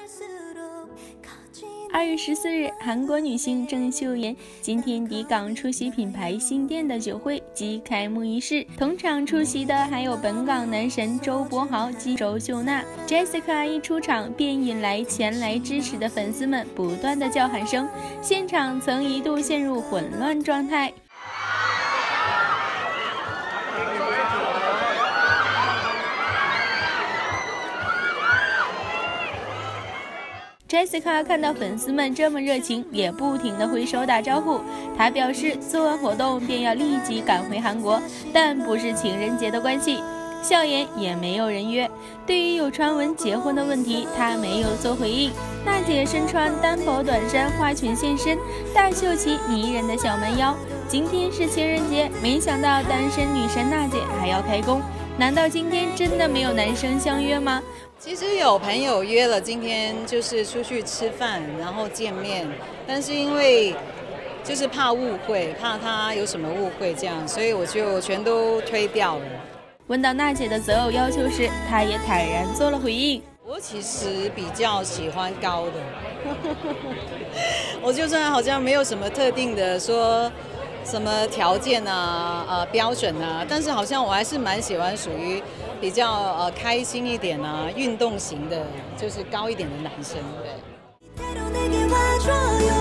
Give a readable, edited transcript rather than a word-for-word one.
2月14日，韩国女星郑秀妍今天抵港出席品牌新店的酒会及开幕仪式。同场出席的还有本港男神周柏豪及周秀娜。Jessica 一出场便引来前来支持的粉丝们不断的叫喊声，现场曾一度陷入混乱状态。Jessica 看到粉丝们这么热情，也不停地挥手打招呼。她表示，做完活动便要立即赶回韩国，但不是情人节的关系，笑颜也没有人约。对于有传闻结婚的问题，她没有做回应。娜姐身穿单薄短衫花裙现身，大秀其迷人的小蛮腰。今天是情人节，没想到单身女神娜姐还要开工。难道今天真的没有男生相约吗？ 其实有朋友约了，今天就是出去吃饭，然后见面，但是因为就是怕误会，怕他有什么误会这样，所以我就全都推掉了。 问到娜姐的择偶要求时，她也坦然做了回应。 我其实比较喜欢高的，我就算好像没有什么特定的说什么条件啊、标准啊，但是好像我还是蛮喜欢属于比较开心一点啊、运动型的，就是高一点的男生，对。